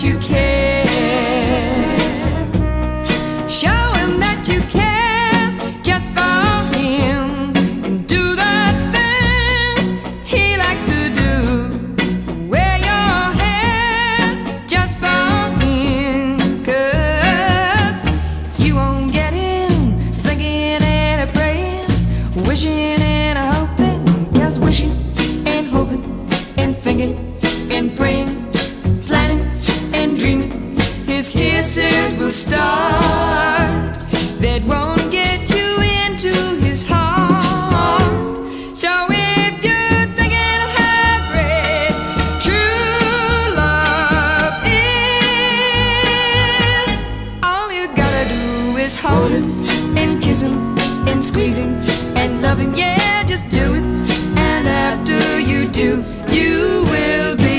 that you care. Show him that you care just for him, and do the things he likes to do. Wear your hair just for him, 'cause you won't get him thinking and praying, wishing and hoping. 'Cause wishing and hoping and thinking and praying, planning and dreaming, his kisses will start that won't get you into his heart. So if you're thinking of how great true love is, all you gotta do is hold him and kiss him and squeeze him and love him. Yeah, just do it. And after you do, you will be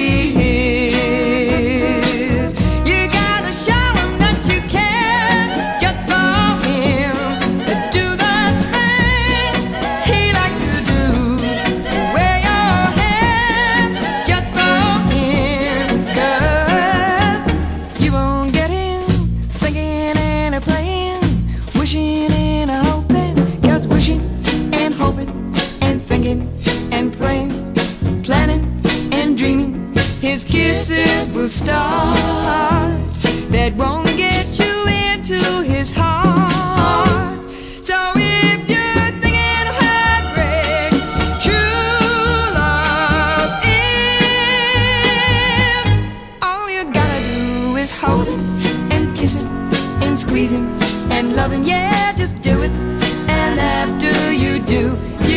his. You gotta show him that you care just for him. Do the things he likes to do. Wear your hair just for him, 'cause you won't get him thinking and praying, wishing and hoping. 'Cause wishing and hoping and thinking and praying, planning and dreaming, his kisses will start that won't get you into his heart. So if you're thinking of how great true love is, all you gotta do is hold him and kiss him and squeeze him and love him. Yeah, just do it. And after you do,